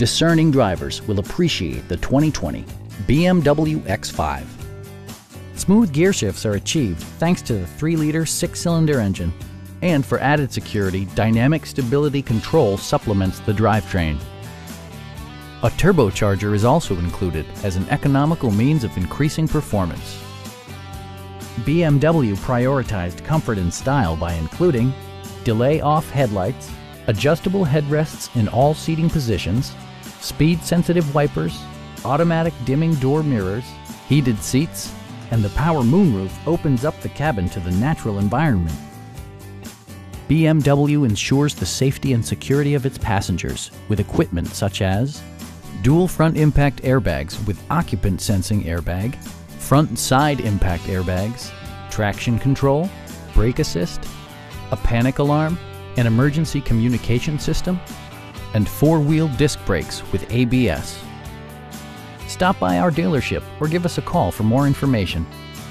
Discerning drivers will appreciate the 2020 BMW X5. Smooth gear shifts are achieved thanks to the 3-liter 6-cylinder engine. And for added security, dynamic stability control supplements the drivetrain. A turbocharger is also included as an economical means of increasing performance. BMW prioritized comfort and style by including delay-off headlights, adjustable headrests in all seating positions, speed-sensitive wipers, automatic dimming door mirrors, heated seats, and the power moonroof opens up the cabin to the natural environment. BMW ensures the safety and security of its passengers with equipment such as dual front impact airbags with occupant sensing airbag, front and side impact airbags, traction control, brake assist, a panic alarm, an emergency communication system, and 4-wheel disc brakes with ABS. Stop by our dealership or give us a call for more information.